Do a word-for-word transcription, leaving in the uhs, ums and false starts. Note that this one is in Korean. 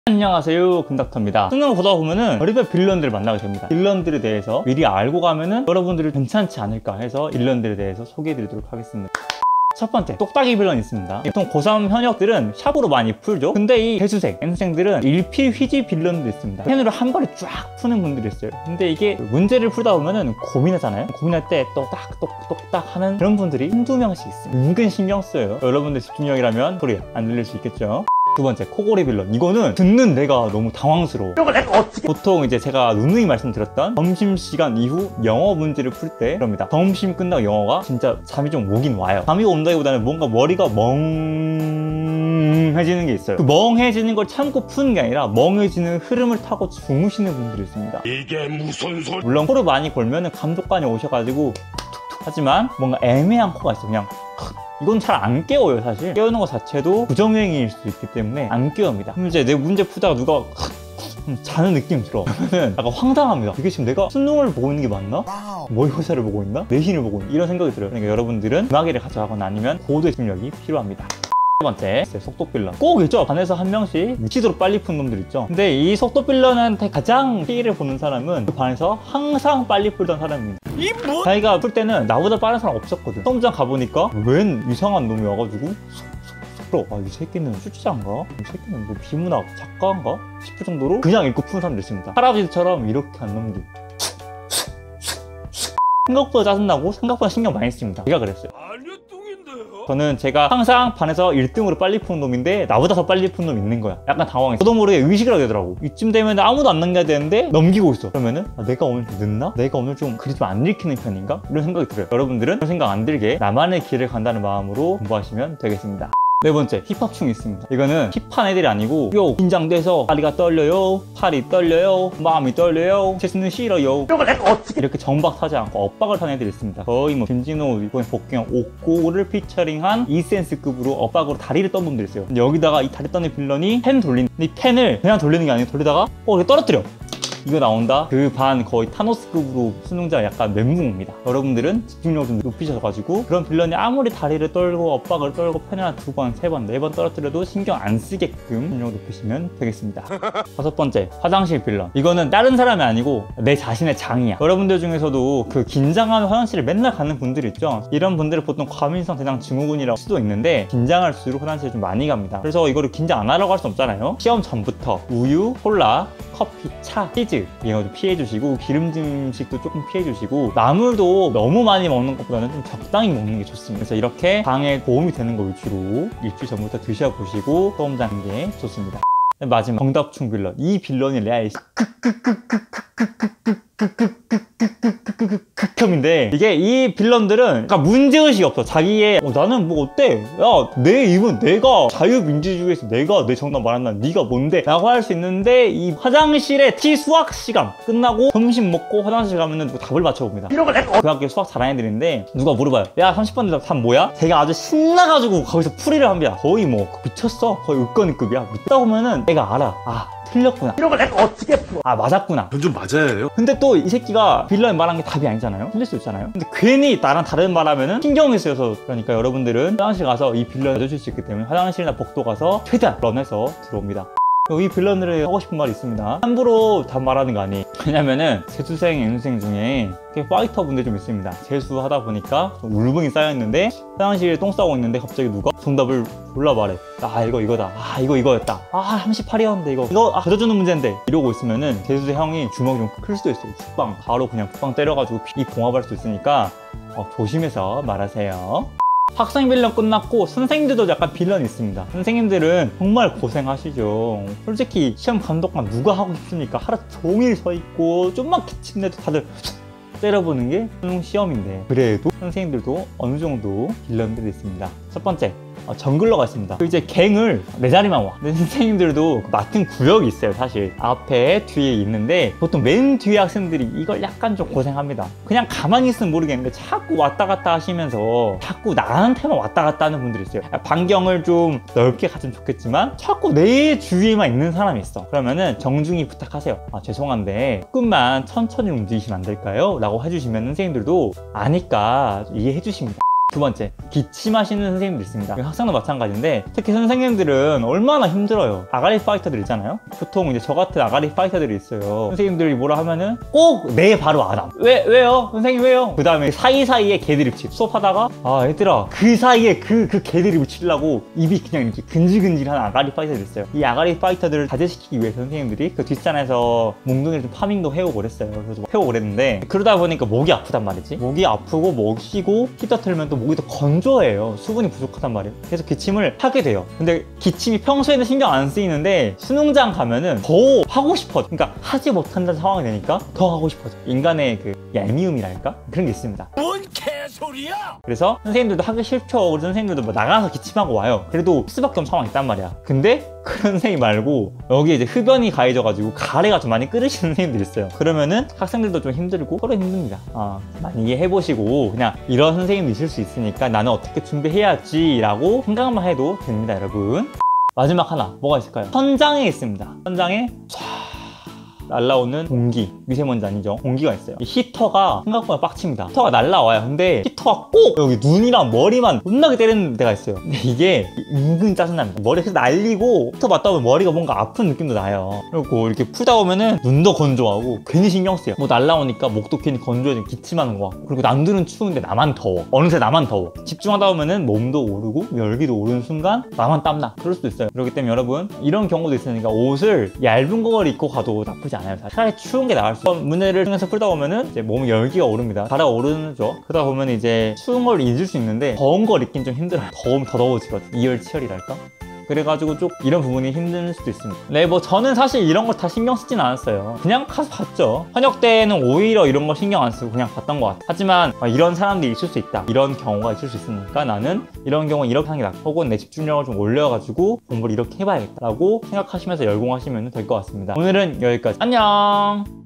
안녕하세요, 금닥터입니다. 수능을 보다 보면은 별의별 빌런들을 만나게 됩니다. 빌런들에 대해서 미리 알고 가면은 여러분들이 괜찮지 않을까 해서 빌런들에 대해서 소개해 드리도록 하겠습니다. 첫 번째, 똑딱이 빌런이 있습니다. 보통 고삼 현역들은 샵으로 많이 풀죠. 근데 이 재수생, N생들은 일필휘지 빌런도 있습니다. 펜으로 한 번에 쫙 푸는 분들이 있어요. 근데 이게 문제를 풀다 보면은 고민하잖아요. 고민할 때 똑딱 똑똑딱 하는 그런 분들이 한두 명씩 있어요. 은근 신경 써요. 여러분들 집중력이라면 소리 안 들릴 수 있겠죠. 두 번째, 코골이 빌런. 이거는 듣는 내가 너무 당황스러워. 이걸 내가 어떻게... 보통 이제 제가 누누이 말씀드렸던 점심시간 이후 영어 문제를 풀 때 그럽니다. 점심 끝나고 영어가 진짜 잠이 좀 오긴 와요. 잠이 온다기보다는 뭔가 머리가 멍해지는 게 있어요. 그 멍해지는 걸 참고 푸는 게 아니라 멍해지는 흐름을 타고 주무시는 분들이 있습니다. 이게 무슨 소리... 물론 코를 많이 골면은 감독관이 오셔가지고 툭툭툭 하지만 뭔가 애매한 코가 있어. 그냥 이건 잘 안 깨워요. 사실 깨우는 것 자체도 부정행위일 수 있기 때문에 안 깨웁니다. 그럼 이제 내 문제 풀다가 누가 자는 느낌 들어. 그러면 약간 황당합니다. 이게 지금 내가 수능을 보고 있는 게 맞나? 모의고사를 보고 있나? 내신을 보고 있나? 이런 생각이 들어요. 그러니까 여러분들은 음악기를 가져가거나 아니면 고도의 집중력이 필요합니다. 세 번째, 속도 빌런. 꼭 있죠. 반에서 한 명씩 미치도록 빨리 푼 놈들 있죠. 근데 이 속도 빌런한테 가장 피해를 보는 사람은 그 반에서 항상 빨리 풀던 사람입니다. 이 뭐? 자기가 풀 때는 나보다 빠른 사람 없었거든. 수험장 가보니까 웬 이상한 놈이 와가지고 속속속속로 아, 이 새끼는 출제자인가? 이 새끼는 뭐 비문학 작가인가? 싶을 정도로 그냥 읽고 푸는 사람들 있습니다. 할아버지처럼 이렇게 한 놈들. 생각보다 짜증나고 생각보다 신경 많이 씁니다. 제가 그랬어요. 저는 제가 항상 반에서 일 등으로 빨리 푸는 놈인데 나보다 더 빨리 푸는 놈이 있는 거야. 약간 당황했어. 저도 모르게 의식을 하게 되더라고. 이쯤 되면 아무도 안 남겨야 되는데 넘기고 있어. 그러면은 아, 내가 오늘 좀 늦나? 내가 오늘 좀 글이 좀 안 읽히는 편인가? 이런 생각이 들어요. 여러분들은 그런 생각 안 들게 나만의 길을 간다는 마음으로 공부하시면 되겠습니다. 네 번째, 힙합충이 있습니다. 이거는 힙한 애들이 아니고 요 긴장돼서 다리가 떨려요, 팔이 떨려요, 마음이 떨려요, 재수는 싫어요, 이걸 내가 어떻게 이렇게 정박하지 않고 엇박을 타는 애들이 있습니다. 거의 뭐 김진호, 이번에 복귀한 옥고를 피처링한 이센스급으로 엇박으로 다리를 떤 놈들이 있어요. 근데 여기다가 이 다리 떠는 빌런이 펜 돌리는, 이 펜을 그냥 돌리는 게 아니고 돌리다가 어 이렇게 떨어뜨려. 이거 나온다. 그 반 거의 타노스급으로 수능자가 약간 멘붕입니다. 여러분들은 집중력 좀 높이셔가지고 그런 빌런이 아무리 다리를 떨고 엇박을 떨고 펜을 한 두 번, 세 번, 네 번 떨어뜨려도 신경 안 쓰게끔 집중력 높이시면 되겠습니다. 다섯 번째, 화장실 빌런. 이거는 다른 사람이 아니고 내 자신의 장이야. 여러분들 중에서도 그 긴장하면 화장실을 맨날 가는 분들 있죠. 이런 분들을 보통 과민성 대장 증후군이라고 할 수도 있는데 긴장할수록 화장실을 좀 많이 갑니다. 그래서 이거를 긴장 안 하라고 할 수 없잖아요. 시험 전부터 우유, 콜라, 커피, 차, 치즈 이거 좀 피해주시고 기름진 음식도 조금 피해주시고 나물도 너무 많이 먹는 것보다는 좀 적당히 먹는 게 좋습니다. 그래서 이렇게 방에 도움이 되는 거 위주로 일주일 전부터 드셔보시고 처음 자는 게 좋습니다. 마지막, 정답충 빌런. 이 빌런이 레알 극혐인데 이게 이 빌런들은 약간 문제의식이 없어. 자기의 어, 나는 뭐 어때? 야, 내 입은 내가 자유민주주의에서 내가 내 정답 말한다. 네가 뭔데? 라고 할 수 있는데 이 화장실에 T 수학 시간 끝나고 점심 먹고 화장실 가면은 누가 답을 맞춰봅니다. 이런 걸 내가 그 학교 수학 잘하는 애들인데 누가 물어봐요. 야, 삼십 번 답 뭐야? 걔가 아주 신나가지고 거기서 풀이를 합니다. 거의 뭐 미쳤어. 거의 의권급이야. 믿다 보면은 내가 알아. 아, 틀렸구나. 이런 걸 내가 어떻게 풀어? 아, 맞았구나. 전 좀 맞아야 해요. 근데 또 이 새끼가 빌런이 말한 게 답이 아니잖아요. 틀릴 수 있잖아요. 근데 괜히 나랑 다른 말 하면은 신경이 쓰여서 그러니까 여러분들은 화장실 가서 이 빌런 맞으실 수 있기 때문에 화장실이나 복도 가서 최대한 런해서 들어옵니다. 이 빌런들이 하고 싶은 말이 있습니다. 함부로 답 말하는 거 아니. 왜냐면은 재수생, N수생 중에 파이터 분들 좀 있습니다. 재수하다 보니까 좀 울분이 쌓여있는데 화장실에 똥 싸고 있는데 갑자기 누가 정답을 골라 말해. 아, 이거 이거다. 아, 이거 이거였다. 아, 삼십팔이었는데 이거 이거 아, 가져주는 문제인데 이러고 있으면은 재수생 형이 주먹이 좀 클 수도 있어요. 국방 바로 그냥 국방 때려가지고 이 봉합할 수 있으니까 어, 조심해서 말하세요. 학생 빌런 끝났고 선생님들도 약간 빌런이 있습니다. 선생님들은 정말 고생하시죠. 솔직히 시험 감독관 누가 하고 싶습니까? 하루 종일 서 있고 좀만 기침내도 다들 때려보는 게 수능 시험인데 그래도 선생님들도 어느 정도 빌런들이 있습니다. 첫 번째, 어, 정글러가 있습니다. 이제 갱을 내 자리만 와. 근데 선생님들도 맡은 구역이 있어요. 사실 앞에 뒤에 있는데 보통 맨 뒤에 학생들이 이걸 약간 좀 고생합니다. 그냥 가만히 있으면 모르겠는데 자꾸 왔다 갔다 하시면서 자꾸 나한테만 왔다 갔다 하는 분들이 있어요. 반경을 좀 넓게 가지면 좋겠지만 자꾸 내 주위에만 있는 사람이 있어. 그러면은 정중히 부탁하세요. 아, 죄송한데 조금만 천천히 움직이시면 안 될까요? 라고 해주시면 선생님들도 아니까 이해해 주십니다. 두 번째, 기침하시는 선생님들 있습니다. 학생도 마찬가지인데 특히 선생님들은 얼마나 힘들어요. 아가리 파이터들 있잖아요. 보통 이제 저 같은 아가리 파이터들이 있어요. 선생님들이 뭐라 하면은 꼭 네 바로 안 함. 왜 왜요? 선생님 왜요? 그 다음에 사이사이에 개드립치 수업하다가 아 얘들아 그 사이에 그 그 개드립을 치려고 입이 그냥 이렇게 근질근질한 아가리 파이터들 있어요. 이 아가리 파이터들을 자제시키기 위해서 선생님들이 그 뒷산에서 몽둥이를 좀 파밍도 해오고 그랬어요. 그래서 해오고 그랬는데 그러다 보니까 목이 아프단 말이지. 목이 아프고 목 쉬고 히터 틀면 또 목이 더 건조해요. 수분이 부족하단 말이에요. 그래서 기침을 하게 돼요. 근데 기침이 평소에는 신경 안 쓰이는데 수능장 가면은 더 하고 싶어져. 그러니까 하지 못한다는 상황이 되니까 더 하고 싶어져. 인간의 그 얄미움이랄까? 그런 게 있습니다. 뭔 개소리야! 그래서 선생님들도 하기 싫죠. 우리 선생님들도 뭐 나가서 기침하고 와요. 그래도 할 수밖에 없는 상황이 있단 말이야. 근데 그런 선생님 말고 여기 이제 흡연이 가해져가지고 가래가 좀 많이 끓으시는 선생님들 있어요. 그러면은 학생들도 좀 힘들고 서로 힘듭니다. 아, 많이 이해해보시고 그냥 이런 선생님도 있을 수 있으니까 나는 어떻게 준비해야지 라고 생각만 해도 됩니다, 여러분. 마지막 하나 뭐가 있을까요? 천장에 있습니다. 천장에 촤 날라오는 공기, 미세먼지 아니죠? 공기가 있어요. 이 히터가 생각보다 빡칩니다. 히터가 날라와요. 근데 히터가 꼭 여기 눈이랑 머리만 존나게 때리는 데가 있어요. 근데 이게 은근 짜증납니다. 머리가 계속 날리고 히터 맞다 보면 머리가 뭔가 아픈 느낌도 나요. 그리고 이렇게 풀다 보면은 눈도 건조하고 괜히 신경 쓰여. 뭐 날라오니까 목도 괜히 건조해지고 기침하는 거 같고 그리고 남들은 추운데 나만 더워. 어느새 나만 더워. 집중하다 보면은 몸도 오르고 열기도 오르는 순간 나만 땀나. 그럴 수도 있어요. 그렇기 때문에 여러분 이런 경우도 있으니까 옷을 얇은 걸 입고 가도 나쁘지 않아요. 차라리 추운 게 나을 수 있어요. 문제를 통해서 풀다 보면은 이제 몸에 열기가 오릅니다. 가래가 오르죠. 그러다 보면 이제 추운 걸 잊을 수 있는데 더운 걸 입긴 좀 힘들어요. 더우면 더 더워지거든. 이열치열이랄까? 그래가지고 좀 이런 부분이 힘들 수도 있습니다. 네, 뭐 저는 사실 이런 거 다 신경 쓰진 않았어요. 그냥 가서 봤죠. 현역 때는 오히려 이런 거 신경 안 쓰고 그냥 봤던 것 같아요. 하지만 이런 사람들이 있을 수 있다. 이런 경우가 있을 수 있으니까 나는 이런 경우 이렇게 하는 게 낫다. 혹은 내 집중력을 좀 올려가지고 공부를 이렇게 해봐야겠다라고 생각하시면서 열공하시면 될 것 같습니다. 오늘은 여기까지. 안녕!